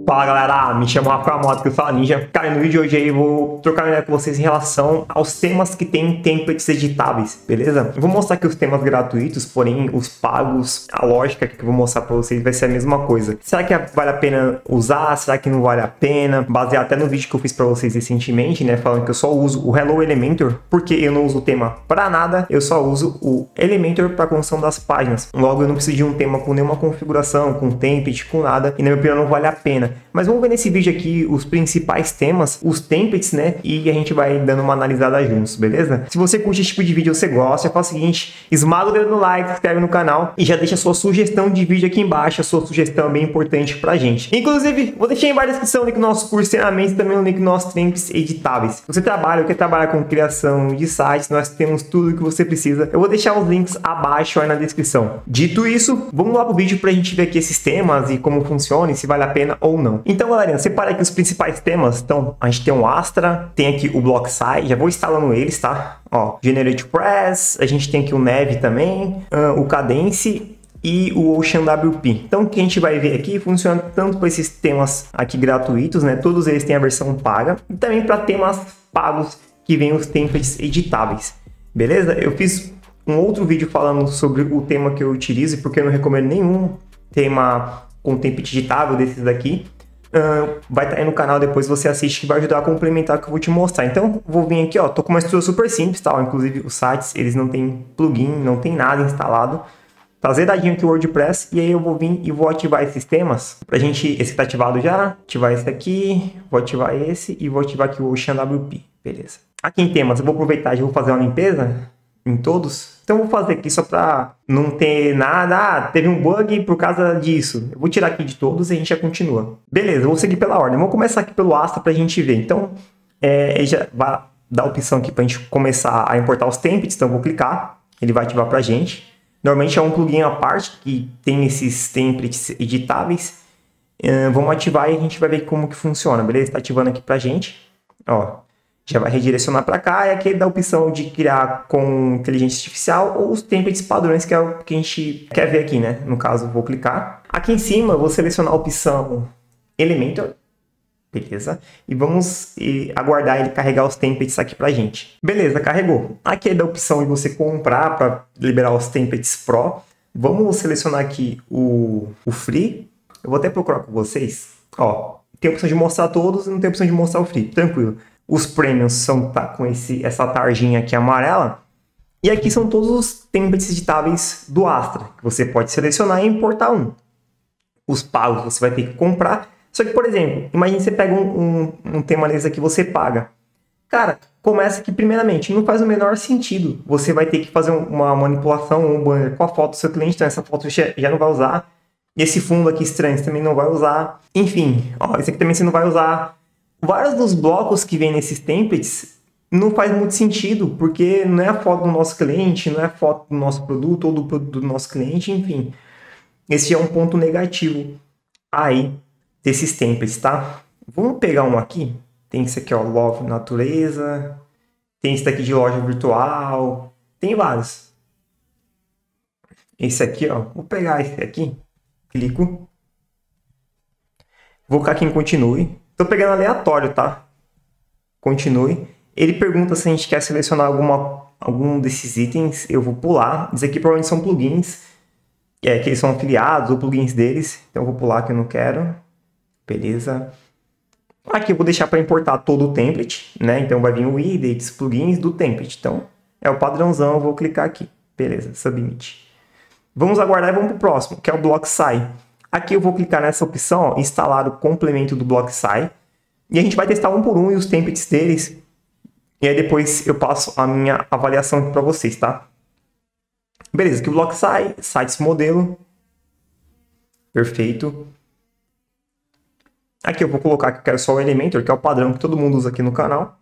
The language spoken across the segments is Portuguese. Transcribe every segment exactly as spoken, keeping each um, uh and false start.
Fala galera, me chamo Rafael Moto, que eu falo Ninja. Cara, no vídeo de hoje aí eu vou trocar uma ideia com vocês em relação aos temas que tem templates editáveis, beleza? Eu vou mostrar aqui os temas gratuitos, porém os pagos, a lógica que eu vou mostrar pra vocês vai ser a mesma coisa. Será que vale a pena usar? Será que não vale a pena? Baseado até no vídeo que eu fiz pra vocês recentemente, né? Falando que eu só uso o Hello Elementor, porque eu não uso o tema pra nada, eu só uso o Elementor pra construção das páginas. Logo, eu não preciso de um tema com nenhuma configuração, com template, com nada, e na minha opinião não vale a pena. Mas vamos ver nesse vídeo aqui os principais temas, os templates, né? E a gente vai dando uma analisada juntos, beleza? Se você curte esse tipo de vídeo, você gosta, faz o seguinte, esmaga o dedo no like, se inscreve no canal e já deixa a sua sugestão de vídeo aqui embaixo. A sua sugestão é bem importante pra gente. Inclusive, vou deixar aí embaixo na descrição o link do nosso curso de treinamento e também o link dos nossos templates editáveis. Se você trabalha ou quer trabalhar com criação de sites, nós temos tudo o que você precisa. Eu vou deixar os links abaixo aí na descrição. Dito isso, vamos lá pro vídeo pra gente ver aqui esses temas e como funciona e se vale a pena ou não. Então, galerinha, separei aqui os principais temas. Então, a gente tem o Astra, tem aqui o BlockSci, já vou instalando eles, tá? Ó, GeneratePress, a gente tem aqui o Neve também, uh, o Kadence e o OceanWP. Então, o que a gente vai ver aqui funciona tanto para esses temas aqui gratuitos, né? Todos eles têm a versão paga, e também para temas pagos que vêm os templates editáveis. Beleza? Eu fiz um outro vídeo falando sobre o tema que eu utilizo, porque eu não recomendo nenhum tema com template editável desses daqui. Uh, vai estar aí no canal, depois você assiste, que vai ajudar a complementar o que eu vou te mostrar. Então, vou vir aqui, ó, tô com uma estrutura super simples, tá? Inclusive, os sites, eles não tem plugin, não tem nada instalado. Tá zeradinho aqui o WordPress, e aí eu vou vir e vou ativar esses temas. Pra gente, esse tá ativado já, ativar esse aqui, vou ativar esse e vou ativar aqui o OceanWP, beleza. Aqui em temas, eu vou aproveitar e vou fazer uma limpeza em todos. Então eu vou fazer aqui só para não ter nada, ah, teve um bug por causa disso. Eu vou tirar aqui de todos e a gente já continua. Beleza, eu vou seguir pela ordem. Vamos começar aqui pelo Astra para a gente ver. Então, é, ele já vai dar a opção aqui para a gente começar a importar os templates. Então eu vou clicar, ele vai ativar para a gente. Normalmente é um plugin à parte que tem esses templates editáveis. É, vamos ativar e a gente vai ver como que funciona, beleza? Está ativando aqui para a gente. Ó. Já vai redirecionar para cá, e aqui dá a opção de criar com inteligência artificial ou os templates padrões, que é o que a gente quer ver aqui, né? No caso, vou clicar. Aqui em cima, eu vou selecionar a opção Elementor, beleza? E vamos e, aguardar ele carregar os templates aqui pra gente. Beleza, carregou. Aqui dá a opção de você comprar para liberar os templates Pro. Vamos selecionar aqui o, o Free. Eu vou até procurar com vocês. Ó, tem a opção de mostrar todos e não tem a opção de mostrar o Free. Tranquilo. Os Premiums são tá, com esse, essa tarjinha aqui amarela. E aqui são todos os templates editáveis do Astra, que você pode selecionar e importar um. Os pagos você vai ter que comprar. Só que, por exemplo, imagine você pega um, um, um tema desse aqui, você paga. Cara, começa que primeiramente não faz o menor sentido. Você vai ter que fazer uma manipulação, um banner com a foto do seu cliente, então essa foto você já não vai usar. Esse fundo aqui estranho você também não vai usar. Enfim, ó, esse aqui também você não vai usar. Vários dos blocos que vem nesses templates não faz muito sentido, porque não é a foto do nosso cliente, não é a foto do nosso produto ou do produto do nosso cliente, enfim. Esse é um ponto negativo aí desses templates, tá? Vamos pegar um aqui. Tem esse aqui, ó, Love Natureza. Tem esse daqui de loja virtual. Tem vários. Esse aqui, ó. Vou pegar esse aqui. Clico. Vou clicar aqui em Continue. Estou pegando aleatório, tá? Continue. Ele pergunta se a gente quer selecionar alguma, algum desses itens. Eu vou pular. Isso aqui provavelmente são plugins. É, que eles são afiliados ou plugins deles. Então eu vou pular que eu não quero. Beleza. Aqui eu vou deixar para importar todo o template, né? Então vai vir o idents, plugins do template. Então é o padrãozão. Eu vou clicar aqui. Beleza, submit. Vamos aguardar e vamos para o próximo, que é o BlockSci. Aqui eu vou clicar nessa opção, ó, instalar o complemento do BlockSci. E a gente vai testar um por um e os templates deles. E aí depois eu passo a minha avaliação aqui para vocês, tá? Beleza, aqui o BlockSci, sites modelo. Perfeito. Aqui eu vou colocar que eu quero só o Elementor, que é o padrão que todo mundo usa aqui no canal.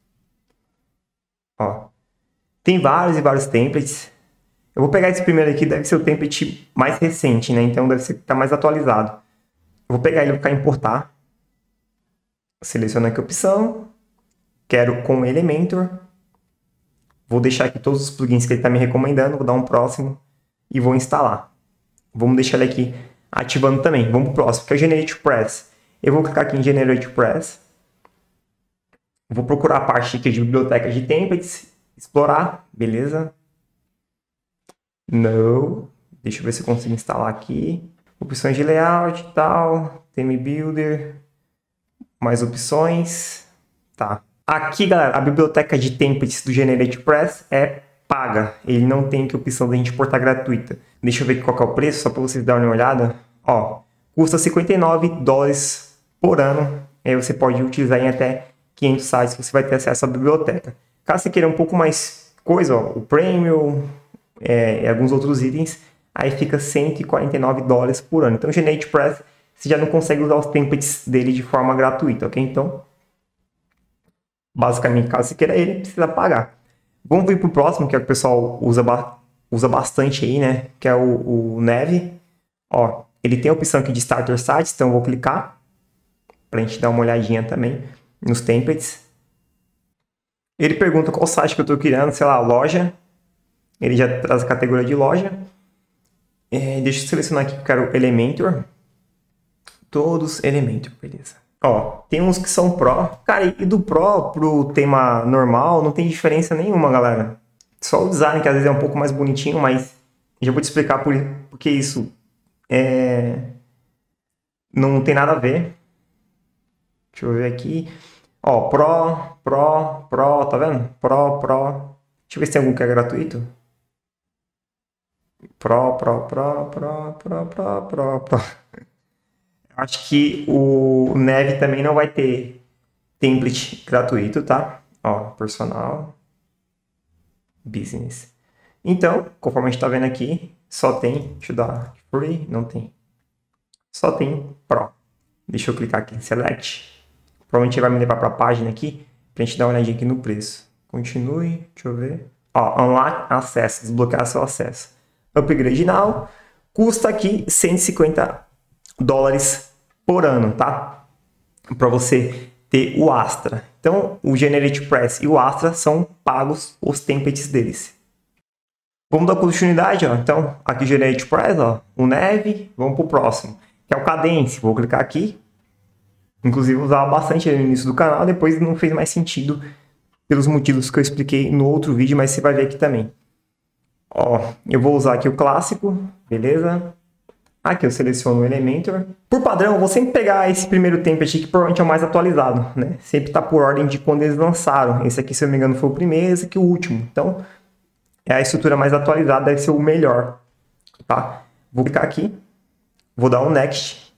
Ó. Tem vários e vários templates. Eu vou pegar esse primeiro aqui, deve ser o template mais recente, né? Então deve ser que está mais atualizado. Eu vou pegar ele e vou ficar em importar. Seleciono aqui a opção. Quero com Elementor. Vou deixar aqui todos os plugins que ele está me recomendando. Vou dar um próximo e vou instalar. Vamos deixar ele aqui ativando também. Vamos pro próximo, que é o GeneratePress. Eu vou clicar aqui em Generate Press. Vou procurar a parte aqui de biblioteca de templates, explorar, beleza? Não. Deixa eu ver se eu consigo instalar aqui. Opções de layout e tal, Theme Builder, mais opções, tá. Aqui, galera, a biblioteca de templates do Generate Press é paga. Ele não tem que opção da gente importar gratuita. Deixa eu ver qual que é o preço, só para vocês darem uma olhada. Ó, custa cinquenta e nove dólares por ano. Aí você pode utilizar em até quinhentos sites que você vai ter acesso à biblioteca. Caso você queira um pouco mais coisa, ó, o Premium é, e alguns outros itens, aí fica cento e quarenta e nove dólares por ano. Então, o Generate Press, você já não consegue usar os templates dele de forma gratuita, ok? Então, basicamente, caso você queira ele, precisa pagar. Vamos vir para o próximo, que é o que o pessoal usa, ba usa bastante aí, né? Que é o, o Neve. Ó, ele tem a opção aqui de Starter Sites, então eu vou clicar para a gente dar uma olhadinha também nos templates. Ele pergunta qual site que eu estou criando, sei lá, loja. Ele já traz a categoria de loja. É, deixa eu selecionar aqui que eu quero Elementor. Todos Elementor, beleza. Ó, tem uns que são Pro. Cara, e do Pro pro tema normal não tem diferença nenhuma, galera. Só o design que às vezes é um pouco mais bonitinho, mas já vou te explicar por, por que isso é... não tem nada a ver. Deixa eu ver aqui. Ó, Pro, Pro, Pro, tá vendo? Pro, Pro. Deixa eu ver se tem algum que é gratuito. Pro, Pro, Pro, Pro, Pro, Pro, Pro, Pro. Acho que o Neve também não vai ter template gratuito, tá? Ó, personal, business. Então, conforme a gente tá vendo aqui, só tem, deixa eu dar free, não tem. Só tem Pro. Deixa eu clicar aqui em Select. Provavelmente vai me levar para a página aqui, pra gente dar uma olhadinha aqui no preço. Continue, deixa eu ver. Ó, Unlock Acesso, desbloquear seu acesso. Upgrade Now, custa aqui cento e cinquenta dólares por ano, tá? Para você ter o Astra. Então, o Generate Press e o Astra são pagos os templates deles. Vamos dar continuidade, ó. Então, aqui Generate Press, ó, o Neve, vamos para o próximo, que é o Kadence. Vou clicar aqui. Inclusive, eu usava bastante no início do canal, depois não fez mais sentido pelos motivos que eu expliquei no outro vídeo, mas você vai ver aqui também. Ó, eu vou usar aqui o clássico, beleza? Aqui eu seleciono o Elementor. Por padrão, eu vou sempre pegar esse primeiro template que provavelmente é o mais atualizado, né? Sempre tá por ordem de quando eles lançaram. Esse aqui, se eu não me engano, foi o primeiro, esse aqui o último. Então, é a estrutura mais atualizada, deve ser o melhor, tá? Vou clicar aqui, vou dar um Next,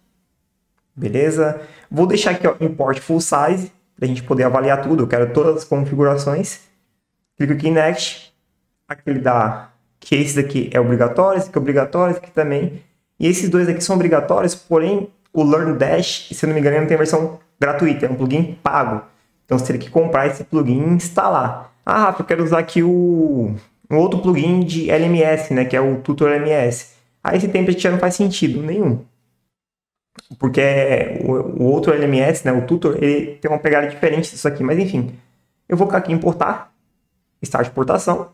beleza? Vou deixar aqui, ó, Import Full Size, pra gente poder avaliar tudo. Eu quero todas as configurações. Clico aqui em Next. Aqui ele dá que esse daqui é obrigatório, esse aqui é obrigatório, esse aqui também. E esses dois aqui são obrigatórios, porém o Learn Dash, se eu não me engano, não tem versão gratuita, é um plugin pago. Então você teria que comprar esse plugin e instalar. Ah, Rafa, eu quero usar aqui o um outro plugin de L M S, né, que é o Tutor L M S. Aí esse template já não faz sentido nenhum. Porque o, o outro L M S, né, o Tutor, ele tem uma pegada diferente disso aqui. Mas enfim, eu vou clicar aqui em importar, Start exportação.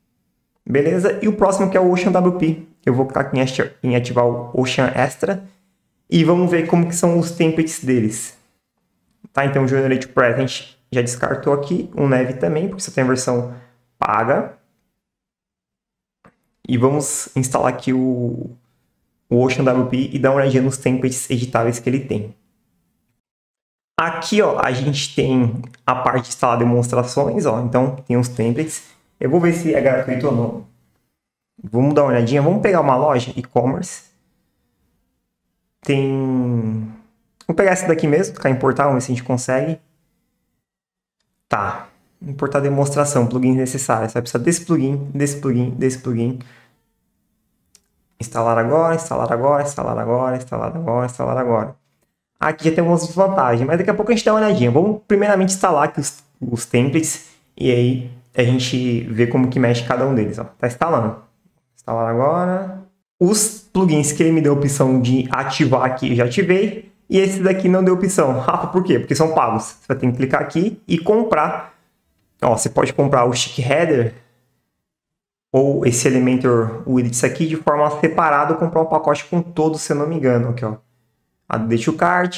Beleza? E o próximo que é o Ocean W P. Eu vou clicar aqui em ativar o Ocean Extra. E vamos ver como que são os templates deles. Tá? Então o Generate Press a gente já descartou aqui. O Neve também, porque você tem a versão paga. E vamos instalar aqui o, o Ocean W P e dar uma olhadinha nos templates editáveis que ele tem. Aqui, ó, a gente tem a parte de instalar demonstrações, ó. Então tem os templates. Eu vou ver se é gratuito ou não. Vamos dar uma olhadinha. Vamos pegar uma loja, e-commerce. Tem... Vou pegar essa daqui mesmo, clicar em importar, vamos ver se a gente consegue. Tá. Importar demonstração, plugins necessários. Você vai precisar desse plugin, desse plugin, desse plugin. Instalar agora, instalar agora, instalar agora, instalar agora, instalar agora. Aqui já tem algumas desvantagens, mas daqui a pouco a gente dá uma olhadinha. Vamos primeiramente instalar aqui os, os templates e aí a gente vê como que mexe cada um deles. Ó. Tá instalando. Instalar agora. Os plugins que ele me deu a opção de ativar aqui, eu já ativei. E esse daqui não deu opção. Rafa, por quê? Porque são pagos. Você vai ter que clicar aqui e comprar. Ó, você pode comprar o Stick Header ou esse Elementor Widgets aqui de forma separada, comprar um pacote com todos, se eu não me engano. Aqui, ó. Add to Cart.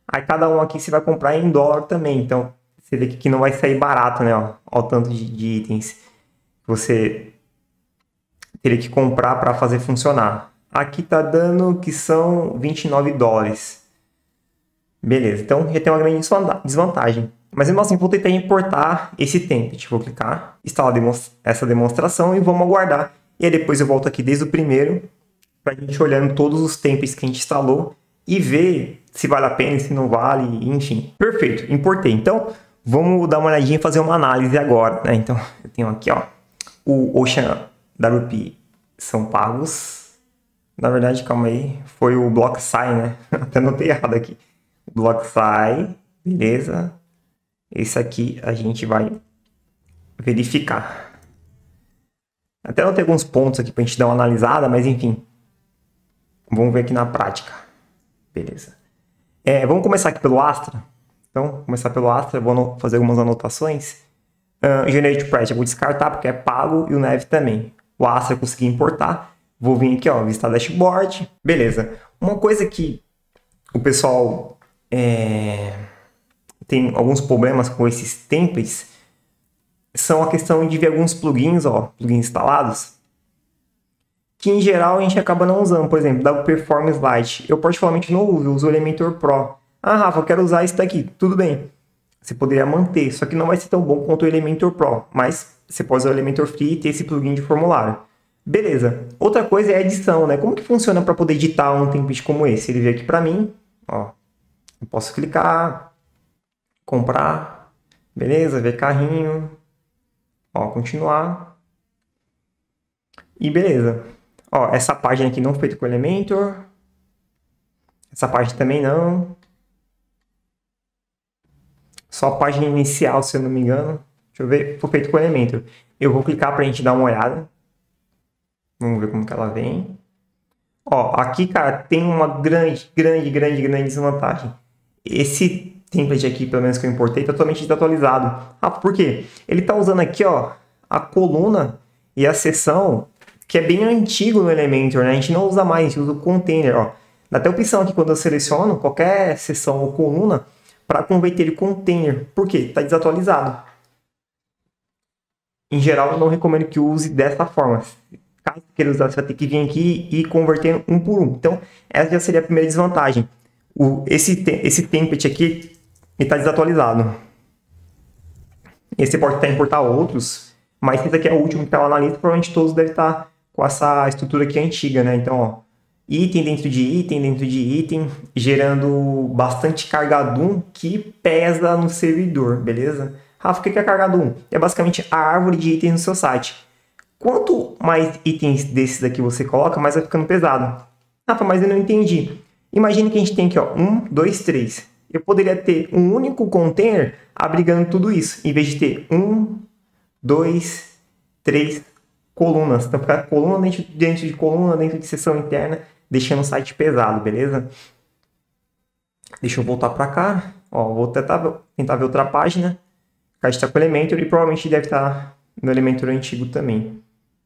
Aí cada um aqui você vai comprar em dólar também, então você vê que aqui não vai sair barato, né? Ó, ó o tanto de, de itens que você teria que comprar para fazer funcionar. Aqui tá dando que são vinte e nove dólares. Beleza, então já tem uma grande desvantagem. Mas mesmo assim, vou tentar importar esse template. Vou clicar, instalar essa demonstração e vamos aguardar. E aí depois eu volto aqui desde o primeiro, para a gente olhando todos os templates que a gente instalou e ver se vale a pena, se não vale, enfim. Perfeito, importei. Então, vamos dar uma olhadinha e fazer uma análise agora, né? Então, eu tenho aqui, ó, o Ocean W P são pagos. Na verdade, calma aí, foi o BlockSci, né? Até notei errado aqui. BlockSci, beleza. Esse aqui a gente vai verificar. Até não tem alguns pontos aqui para a gente dar uma analisada, mas enfim. Vamos ver aqui na prática. Beleza. É, vamos começar aqui pelo Astra. Então, vou começar pelo Astra, vou fazer algumas anotações. Uh, Generate Price eu vou descartar porque é pago e o Nav também. O Astra eu consegui importar. Vou vir aqui, ó, visitar dashboard. Beleza. Uma coisa que o pessoal é, tem alguns problemas com esses templates são a questão de ver alguns plugins, ó, plugins instalados, que em geral a gente acaba não usando. Por exemplo, da Performance Lite. Eu particularmente não uso, eu uso o Elementor Pro. Ah, Rafa, eu quero usar isso daqui. Tudo bem. Você poderia manter, só que não vai ser tão bom quanto o Elementor Pro. Mas você pode usar o Elementor Free e ter esse plugin de formulário. Beleza. Outra coisa é a edição, né? Como que funciona para poder editar um template como esse? Ele veio aqui para mim, ó. Eu posso clicar, comprar, beleza, ver carrinho, ó, continuar. E beleza. Ó, essa página aqui não foi feita com Elementor. Essa página também não. Só a página inicial, se eu não me engano. Deixa eu ver, foi feito com Elementor. Eu vou clicar para a gente dar uma olhada. Vamos ver como que ela vem. Ó, aqui, cara, tem uma grande, grande, grande, grande desvantagem. Esse template aqui, pelo menos que eu importei, tá totalmente desatualizado. Ah, por quê? Ele tá usando aqui, ó, a coluna e a seção, que é bem antigo no Elementor, né? A gente não usa mais, a gente usa o container, ó. Dá até opção aqui quando eu seleciono qualquer seção ou coluna para converter ele em container. Por quê? Tá desatualizado. Em geral, eu não recomendo que use dessa forma. Caso queira usar, você vai ter que vir aqui e ir convertendo um por um. Então, essa já seria a primeira desvantagem. O, esse, esse template aqui está desatualizado. Esse pode até importar outros, mas esse aqui é o último que está lá na lista. Provavelmente todos devem estar com essa estrutura aqui antiga, né? Então, ó, item dentro de item dentro de item, gerando bastante carga Doom que pesa no servidor, beleza? Rafa, o que é carga Doom? É basicamente a árvore de itens no seu site. Quanto mais itens desses aqui você coloca, mais vai ficando pesado. Rafa, mas eu não entendi. Imagine que a gente tem aqui, ó, um, dois, três. Eu poderia ter um único container abrigando tudo isso, em vez de ter um, dois, três colunas. Então, ficar coluna dentro, dentro de coluna, dentro de seção interna, deixando o site pesado, beleza? Deixa eu voltar para cá. Ó, vou tentar, tentar ver outra página. A gente está com o Elementor e provavelmente deve estar no Elementor antigo também.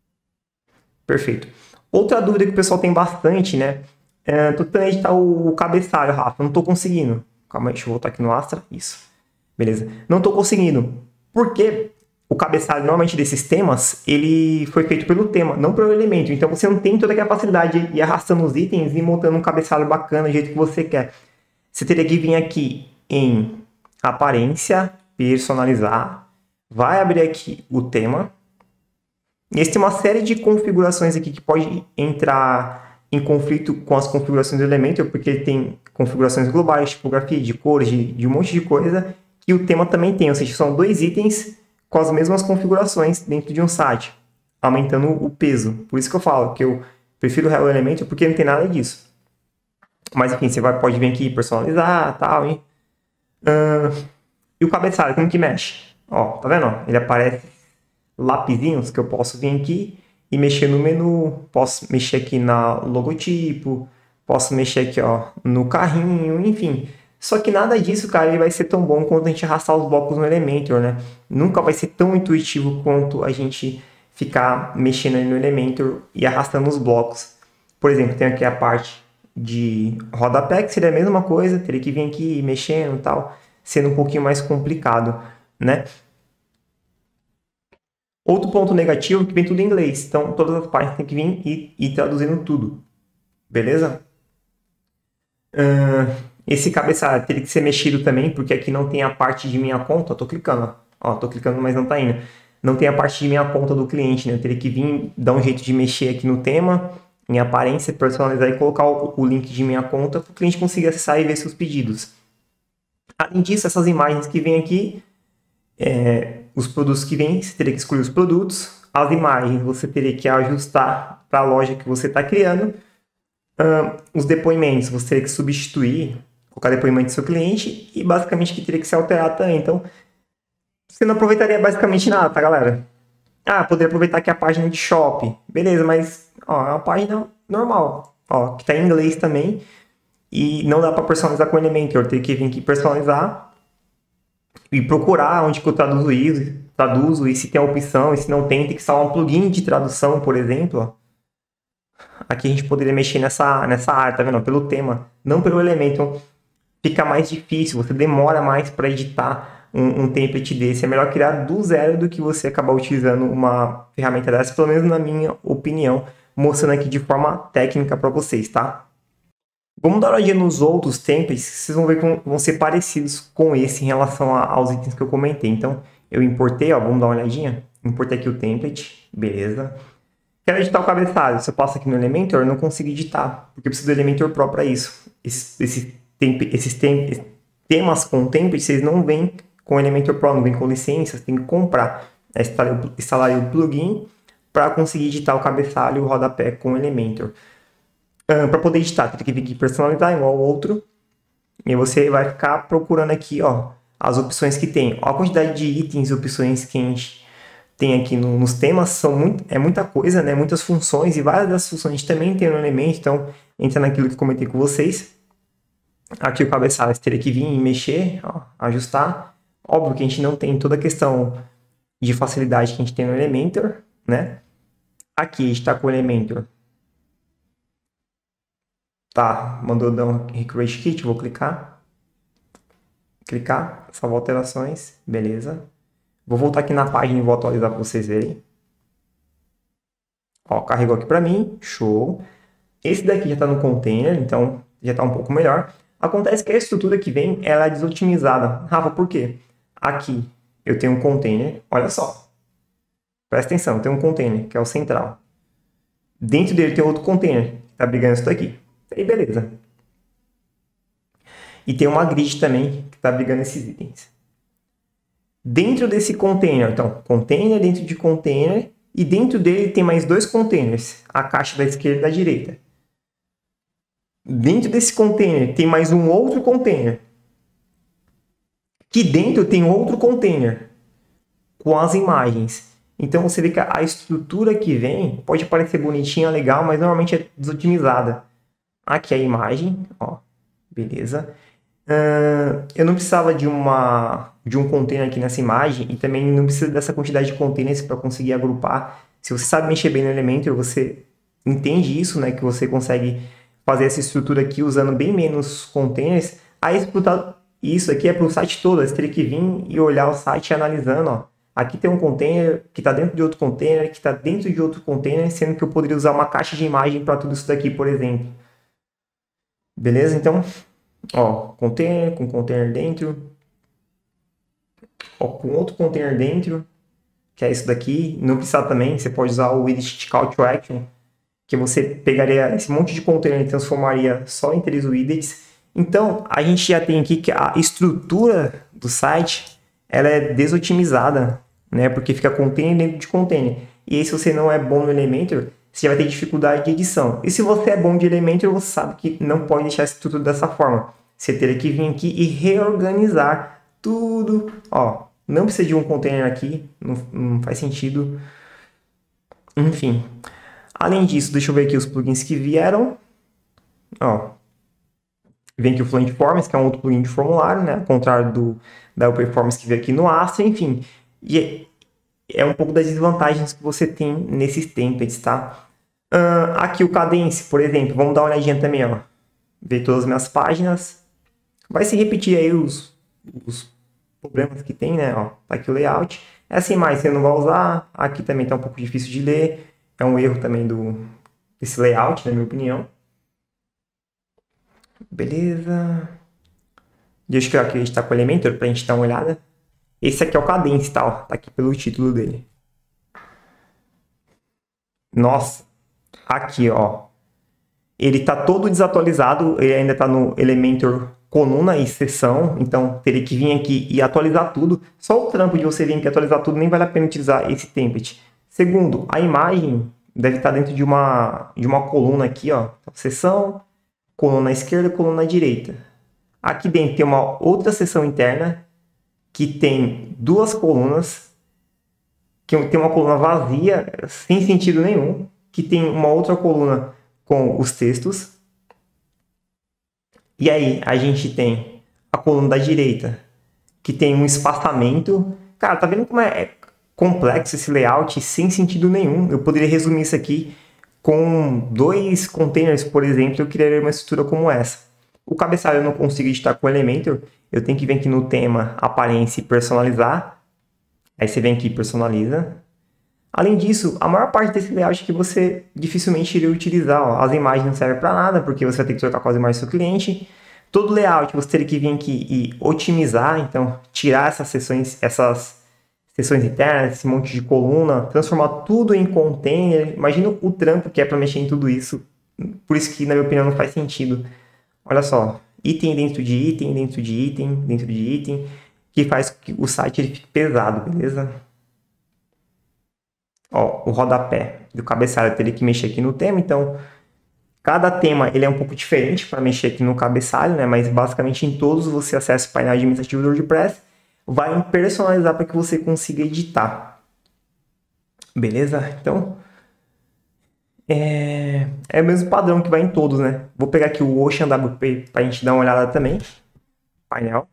Perfeito. Outra dúvida que o pessoal tem bastante, né? É, tô tentando editar o cabeçalho, Rafa. Eu não tô conseguindo. Calma aí, deixa eu voltar aqui no Astra. Isso. Beleza. Não tô conseguindo. Porque o cabeçalho, normalmente, desses temas, ele foi feito pelo tema, não pelo elemento. Então, você não tem toda aquela facilidade de ir arrastando os itens e montando um cabeçalho bacana do jeito que você quer. Você teria que vir aqui em aparência, personalizar. Vai abrir aqui o tema. E esse tem uma série de configurações aqui que pode entrar em conflito com as configurações do Elementor, porque ele tem configurações globais, tipografia, de cores, de, de um monte de coisa, que o tema também tem. Ou seja, são dois itens com as mesmas configurações dentro de um site, aumentando o peso. Por isso que eu falo que eu prefiro o Hello Elementor, porque não tem nada disso. Mas enfim, você vai, pode vir aqui personalizar, tal, e, uh, e o cabeçalho, como que mexe? Ó, tá vendo? Ele aparece lapisinhos que eu posso vir aqui e mexer no menu, posso mexer aqui na logotipo, posso mexer aqui, ó, no carrinho, enfim. Só que nada disso, cara, ele vai ser tão bom quanto a gente arrastar os blocos no Elementor, né? Nunca vai ser tão intuitivo quanto a gente ficar mexendo aí no Elementor e arrastando os blocos. Por exemplo, tem aqui a parte de rodapé, que seria a mesma coisa, teria que vir aqui mexendo e tal, sendo um pouquinho mais complicado, né? Outro ponto negativo é que vem tudo em inglês, então todas as páginas tem que vir e ir traduzindo tudo, beleza? Uh, esse cabeçalho teria que ser mexido também, porque aqui não tem a parte de minha conta, eu tô clicando, ó, tô clicando, mas não tá indo. Não tem a parte de minha conta do cliente, né? Eu teria que vir, dar um jeito de mexer aqui no tema, em aparência, personalizar e colocar o, o link de minha conta para o cliente conseguir acessar e ver seus pedidos. Além disso, essas imagens que vêm aqui, é, os produtos que vêm, você teria que escolher os produtos. As imagens você teria que ajustar para a loja que você está criando. Uh, os depoimentos você teria que substituir, colocar depoimento do seu cliente e basicamente que teria que ser alterado também. Então, você não aproveitaria basicamente nada, tá, galera? Ah, poderia aproveitar aqui a página de shop. Beleza, mas ó, é uma página normal, ó, que tá em inglês também. E não dá para personalizar com Elementor. Eu teria que vir aqui personalizar e procurar onde que eu traduzo isso, traduzo e se tem a opção, e se não tem, tem que instalar um plugin de tradução, por exemplo. Ó. Aqui a gente poderia mexer nessa, nessa área, tá vendo? Pelo tema, não pelo Elementor. Fica mais difícil, você demora mais para editar um, um template desse. É melhor criar do zero do que você acabar utilizando uma ferramenta dessa, pelo menos na minha opinião, mostrando aqui de forma técnica para vocês, tá? Vamos dar uma olhadinha nos outros templates, vocês vão ver que vão ser parecidos com esse em relação a, aos itens que eu comentei. Então, eu importei, ó, vamos dar uma olhadinha. Importei aqui o template, beleza. Quero editar o cabeçalho. Se eu passo aqui no Elementor, eu não consigo editar, porque eu preciso do Elementor Pro para isso. Esse, esse temp, esses tem, temas com template, vocês não vêm com o Elementor Pro, não vem com licença, você tem que comprar. É instalar, instalar o plugin para conseguir editar o cabeçalho e o rodapé com o Elementor. Uh, para poder editar, tem que vir aqui personalizar igual ao outro. E você vai ficar procurando aqui, ó, as opções que tem. Ó, a quantidade de itens e opções que a gente tem aqui no, nos temas são muito, é muita coisa, né? Muitas funções, e várias das funções a gente também tem no Elementor. Então, entra naquilo que comentei com vocês. Aqui o cabeçalho você teria que vir e mexer, ó, ajustar. Óbvio que a gente não tem toda a questão de facilidade que a gente tem no Elementor, né? Aqui a gente está com o Elementor. Tá, mandou dar um Recreate Kit, vou clicar. Clicar, salvar alterações, beleza. Vou voltar aqui na página e vou atualizar para vocês verem. Ó, carregou aqui para mim, show. Esse daqui já está no container, então já está um pouco melhor. Acontece que a estrutura que vem, ela é desotimizada. Rafa, por quê? Aqui eu tenho um container, olha só. Presta atenção, eu tenho um container, que é o central. Dentro dele tem outro container, que está brigando isso daqui. Aí beleza. E tem uma grid também que está brigando esses itens. Dentro desse container, então, container dentro de container, e dentro dele tem mais dois containers, a caixa da esquerda e da direita. Dentro desse container tem mais um outro container. Que dentro tem outro container com as imagens. Então você vê que a estrutura que vem pode parecer bonitinha, legal, mas normalmente é desotimizada. Aqui a imagem, ó, beleza. Uh, eu não precisava de, uma, de um container aqui nessa imagem e também não precisa dessa quantidade de containers para conseguir agrupar. Se você sabe mexer bem no Elementor, você entende isso, né? Que você consegue fazer essa estrutura aqui usando bem menos containers. Aí isso aqui é para o site todo, você teria que vir e olhar o site analisando, ó. Aqui tem um container que está dentro de outro container, que está dentro de outro container, sendo que eu poderia usar uma caixa de imagem para tudo isso daqui, por exemplo. Beleza? Então, ó, container com container dentro, ó, com outro container dentro, que é isso daqui. Não precisa também, você pode usar o widget call to action, que você pegaria esse monte de container e transformaria só em três widgets. Então, a gente já tem aqui que a estrutura do site, ela é desotimizada, né? Porque fica container dentro de container. E aí, se você não é bom no Elementor, você vai ter dificuldade de edição. E se você é bom de Elementor, você sabe que não pode deixar a estrutura dessa forma. Você teria que vir aqui e reorganizar tudo. Ó, não precisa de um container aqui, não, não faz sentido. Enfim. Além disso, deixa eu ver aqui os plugins que vieram. Ó, vem aqui o Fluent Forms, que é um outro plugin de formulário, né? Ao contrário do, da Performance que veio aqui no Astra, enfim. E é um pouco das desvantagens que você tem nesses templates, tá? Uh, aqui o Cadence, por exemplo, vamos dar uma olhadinha também, ó. ver todas as minhas páginas. Vai se repetir aí os, os problemas que tem, né? Ó, tá aqui o layout. Essa imagem você não vai usar. Aqui também tá um pouco difícil de ler. É um erro também do, desse layout, na minha opinião. Beleza. Deixa eu clicar aqui, a gente tá com o Elementor pra gente dar uma olhada. Esse aqui é o Kadence, tá? Ó, tá aqui pelo título dele. Nossa. Aqui, ó. Ele tá todo desatualizado. Ele ainda tá no Elementor coluna e seção. Então, teria que vir aqui e atualizar tudo. Só o trampo de você vir aqui atualizar tudo nem vale a pena utilizar esse template. Segundo, a imagem deve estar dentro de uma, de uma coluna aqui, ó. Seção, coluna esquerda, coluna direita. Aqui dentro tem uma outra seção interna que tem duas colunas, que tem uma coluna vazia, sem sentido nenhum, que tem uma outra coluna com os textos. E aí a gente tem a coluna da direita, que tem um espaçamento. Cara, tá vendo como é complexo esse layout sem sentido nenhum? Eu poderia resumir isso aqui com dois containers, por exemplo, eu criaria uma estrutura como essa. O cabeçalho eu não consigo editar com o Elementor, eu tenho que vir aqui no tema, aparência e personalizar. Aí você vem aqui e personaliza. Além disso, a maior parte desse layout que você dificilmente iria utilizar. Ó, as imagens não servem para nada, porque você vai ter que trocar com as imagens do seu cliente. Todo layout você teria que vir aqui e otimizar, então tirar essas seções, essas seções internas, esse monte de coluna, transformar tudo em container. Imagina o trampo que é para mexer em tudo isso. Por isso que, na minha opinião, não faz sentido. Olha só, item dentro de item, dentro de item, dentro de item, que faz com que o site ele fique pesado, beleza? Ó, o rodapé do cabeçalho eu teria que mexer aqui no tema, então cada tema ele é um pouco diferente para mexer aqui no cabeçalho, né? Mas basicamente em todos você acessa o painel administrativo do WordPress, vai personalizar para que você consiga editar, beleza? Então é, é o mesmo padrão que vai em todos, né? Vou pegar aqui o Ocean W P para a gente dar uma olhada também, painel.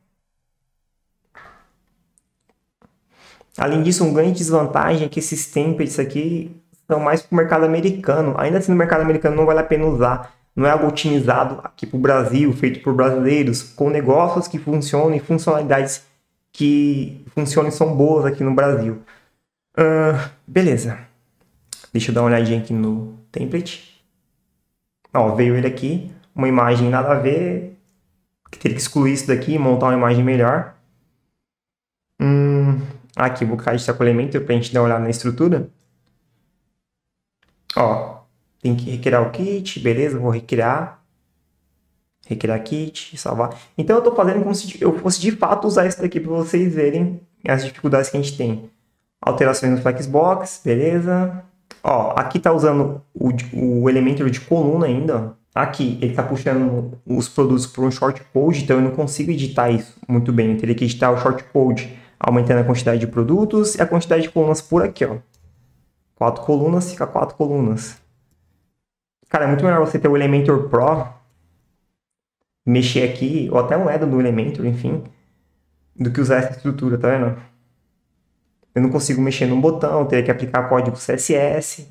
Além disso, um grande desvantagem é que esses templates aqui são mais para o mercado americano. Ainda assim, no mercado americano não vale a pena usar. Não é algo otimizado aqui para o Brasil, feito por brasileiros, com negócios que funcionam e funcionalidades que funcionam e são boas aqui no Brasil. Uh, beleza. Deixa eu dar uma olhadinha aqui no template. Ó, veio ele aqui. Uma imagem nada a ver. Teria que excluir isso daqui e montar uma imagem melhor. Hum... Aqui, vou clicar de com Elementor para a gente dar uma olhada na estrutura. Ó, tem que recriar o kit, beleza, vou recriar. Recriar kit, salvar. Então eu estou fazendo como se eu fosse de fato usar isso daqui para vocês verem as dificuldades que a gente tem. Alterações no Flexbox, beleza. Ó, aqui está usando o, o Elementor de coluna ainda. Aqui ele está puxando os produtos por um shortcode, então eu não consigo editar isso muito bem. Eu teria que editar o shortcode aumentando a quantidade de produtos e a quantidade de colunas por aqui, ó. Quatro colunas, fica quatro colunas. Cara, é muito melhor você ter o Elementor Pro, mexer aqui, ou até um add do Elementor, enfim, do que usar essa estrutura, tá vendo? Eu não consigo mexer num botão, teria que aplicar código C S S.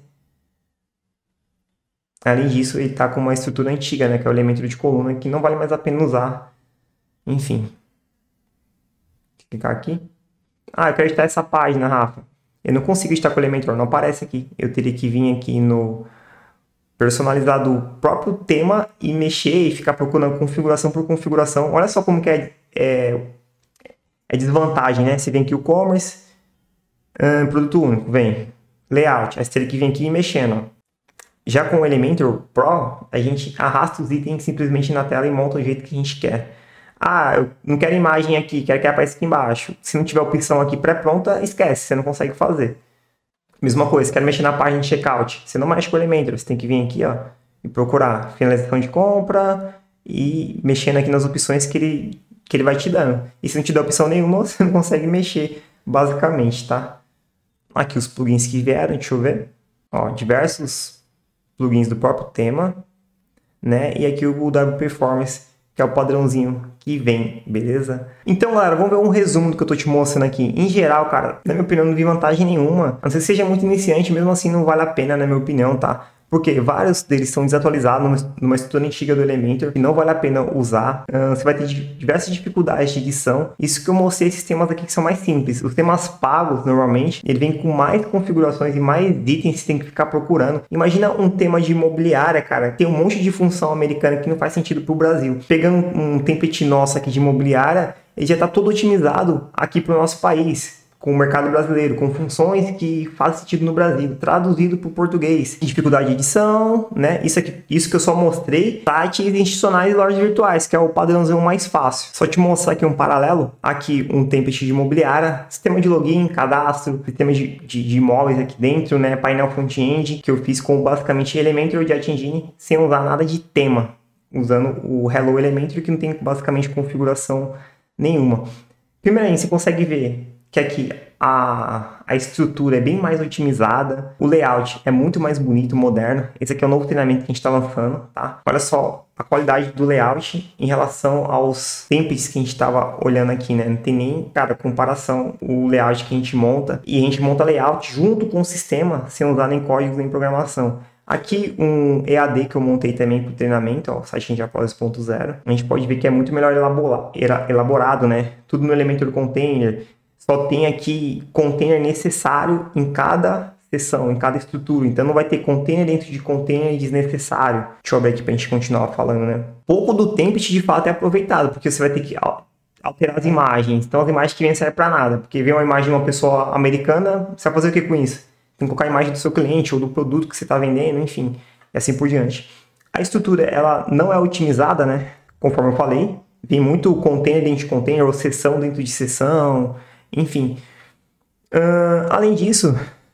Além disso, ele tá com uma estrutura antiga, né, que é o Elementor de coluna, que não vale mais a pena usar. Enfim. Vou clicar aqui. Ah, eu quero editar essa página, Rafa. Eu não consigo editar com o Elementor, não aparece aqui. Eu teria que vir aqui no personalizar do próprio tema e mexer e ficar procurando configuração por configuração. Olha só como que é, é, é desvantagem, né? Você vem aqui o e-commerce, hum, produto único, vem layout. Aí você teria que vir aqui e mexendo. Ó. Já com o Elementor Pro, a gente arrasta os itens simplesmente na tela e monta do jeito que a gente quer. Ah, eu não quero imagem aqui, quero que apareça aqui embaixo. Se não tiver opção aqui pré-pronta, esquece, você não consegue fazer. Mesma coisa, quero mexer na página de checkout. Você não mexe com o Elementor, você tem que vir aqui, ó, e procurar finalização de compra e mexendo aqui nas opções que ele, que ele vai te dando. E se não te der opção nenhuma, você não consegue mexer, basicamente, tá? Aqui os plugins que vieram, deixa eu ver. Ó, diversos plugins do próprio tema, né? E aqui o W Performance, que é o padrãozinho que vem, beleza? Então, galera, vamos ver um resumo do que eu tô te mostrando aqui. Em geral, cara, na minha opinião, não vi vantagem nenhuma. A não ser que seja muito iniciante, mesmo assim não vale a pena, na minha opinião, tá? porque vários deles são desatualizados numa, numa estrutura antiga do Elementor e não vale a pena usar. Uh, você vai ter diversas dificuldades de edição. Isso que eu mostrei esses temas aqui que são mais simples. Os temas pagos, normalmente, ele vem com mais configurações e mais itens que você tem que ficar procurando. Imagina um tema de imobiliária, cara, tem um monte de função americana que não faz sentido para o Brasil. Pegando um template nosso aqui de imobiliária, ele já está todo otimizado aqui para o nosso país, com o mercado brasileiro, com funções que fazem sentido no Brasil, traduzido para o português. Dificuldade de edição, né? Isso, aqui, isso que eu só mostrei, sites institucionais e lojas virtuais, que é o padrãozão mais fácil. Só te mostrar aqui um paralelo, aqui um template de imobiliária, sistema de login, cadastro, sistema de, de, de imóveis aqui dentro, né? Painel front-end, que eu fiz com basicamente Elementor de Jet Engine, sem usar nada de tema, usando o Hello Elementor, que não tem basicamente configuração nenhuma. Primeiramente, você consegue ver que aqui a, a estrutura é bem mais otimizada, o layout é muito mais bonito, moderno. Esse aqui é o novo treinamento que a gente está lançando, tá? Olha só a qualidade do layout em relação aos templates que a gente estava olhando aqui, né? Não tem nem, cara, comparação o layout que a gente monta. E a gente monta layout junto com o sistema, sem usar nem códigos nem programação. Aqui um E A D que eu montei também para o treinamento, ó, o site Ninjapolis ponto zero. A gente pode ver que é muito melhor elaborado, né? Tudo no Elementor Container. Só tem aqui container necessário em cada seção, em cada estrutura. Então não vai ter container dentro de container desnecessário. Deixa eu abrir aqui para a gente continuar falando, né? Pouco do template de fato é aproveitado, porque você vai ter que alterar as imagens. Então as imagens que vêm servem para nada. Porque vem uma imagem de uma pessoa americana, você vai fazer o que com isso? Tem que colocar a imagem do seu cliente ou do produto que você está vendendo, enfim, e assim por diante. A estrutura, ela não é otimizada, né? Conforme eu falei. Tem muito container dentro de container, ou seção dentro de seção, enfim. Uh, além disso,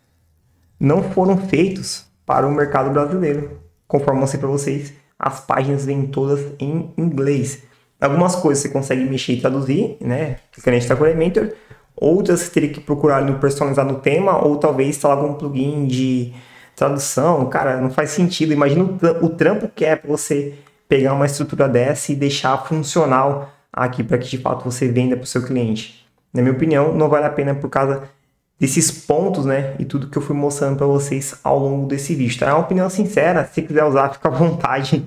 não foram feitos para o mercado brasileiro. Conforme eu mostrei para vocês, as páginas vêm todas em inglês. Algumas coisas você consegue mexer e traduzir, né? Clicando em Instagram com Elementor. Outras você teria que procurar no personalizar no tema, ou talvez instalar algum plugin de tradução. Cara, não faz sentido. Imagina o trampo que é para você pegar uma estrutura dessa e deixar funcional aqui para que de fato você venda para o seu cliente. Na minha opinião, não vale a pena por causa desses pontos, né? E tudo que eu fui mostrando para vocês ao longo desse vídeo, tá? É uma opinião sincera, se quiser usar, fica à vontade.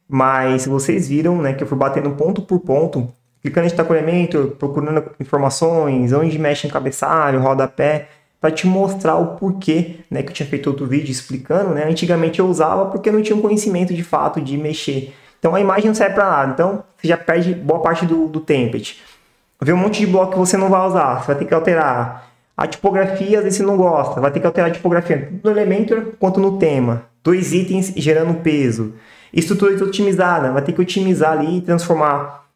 Mas vocês viram, né, que eu fui batendo ponto por ponto, clicando em Destaque Elementor, procurando informações, onde mexe em cabeçalho, rodapé, para te mostrar o porquê, né, que eu tinha feito outro vídeo explicando, né? Antigamente eu usava porque eu não tinha um conhecimento de fato de mexer. Então a imagem não serve para nada, então você já perde boa parte do, do template. Vê um monte de bloco que você não vai usar, você vai ter que alterar. A tipografia, às vezes você não gosta, vai ter que alterar a tipografia, tanto no Elementor quanto no tema. Dois itens gerando peso. Estrutura otimizada, vai ter que otimizar ali e transformar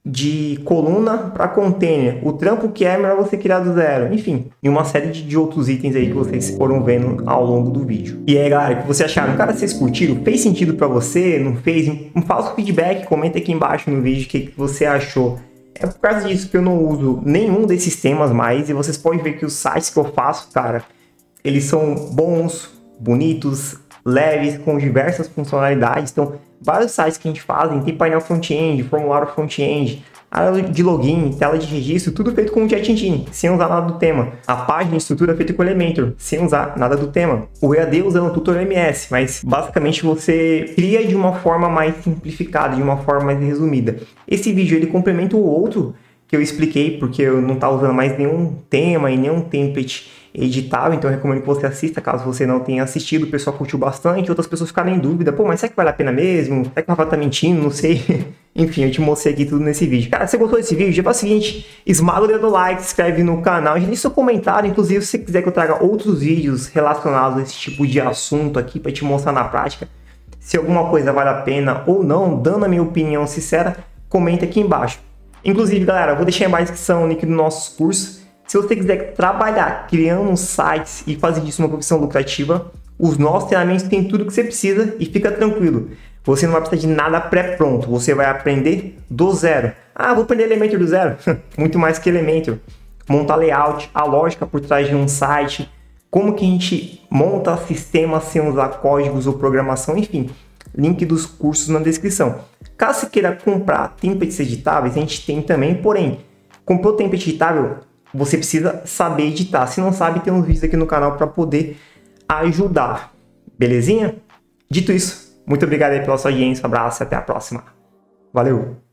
de coluna para container. O trampo que é melhor você criar do zero. Enfim, e uma série de, de outros itens aí que vocês foram vendo ao longo do vídeo. E aí, galera, o que vocês acharam? Cara, vocês curtiram? Fez sentido para você? Não fez? Um falso feedback, comenta aqui embaixo no vídeo o que, que você achou. É por causa disso que eu não uso nenhum desses temas mais. E vocês podem ver que os sites que eu faço, cara, eles são bons, bonitos, leves, com diversas funcionalidades. Então, vários sites que a gente faz, tem painel front-end, formulário front-end, área de login, tela de registro, tudo feito com o Jet Engine, sem usar nada do tema. A página e estrutura é feita com Elementor, sem usar nada do tema. O E A D usando o Tutor M S, mas basicamente você cria de uma forma mais simplificada, de uma forma mais resumida. Esse vídeo ele complementa o outro que eu expliquei, porque eu não estava usando mais nenhum tema e nenhum template editável, então eu recomendo que você assista, caso você não tenha assistido. O pessoal curtiu bastante, outras pessoas ficaram em dúvida, pô, mas será que vale a pena mesmo? Será que o Rafa tá mentindo? Não sei. Enfim, eu te mostrei aqui tudo nesse vídeo. Cara, se você gostou desse vídeo, já faz o seguinte, esmaga o dedo no like, se inscreve no canal, já deixa seu comentário, inclusive se você quiser que eu traga outros vídeos relacionados a esse tipo de assunto aqui, para te mostrar na prática, se alguma coisa vale a pena ou não, dando a minha opinião sincera, comenta aqui embaixo. Inclusive, galera, eu vou deixar aí na descrição o link dos nossos cursos. Se você quiser trabalhar criando sites e fazer disso uma profissão lucrativa, os nossos treinamentos têm tudo que você precisa e fica tranquilo. Você não vai precisar de nada pré-pronto, você vai aprender do zero. Ah, vou aprender Elementor do zero? Muito mais que Elementor. Montar layout, a lógica por trás de um site, como que a gente monta sistemas sem usar códigos ou programação, enfim. Link dos cursos na descrição. Caso você queira comprar templates editáveis, a gente tem também, porém, comprou template editável, você precisa saber editar. Se não sabe, tem uns vídeos aqui no canal para poder ajudar. Belezinha? Dito isso, muito obrigado aí pela sua audiência, um abraço e até a próxima. Valeu!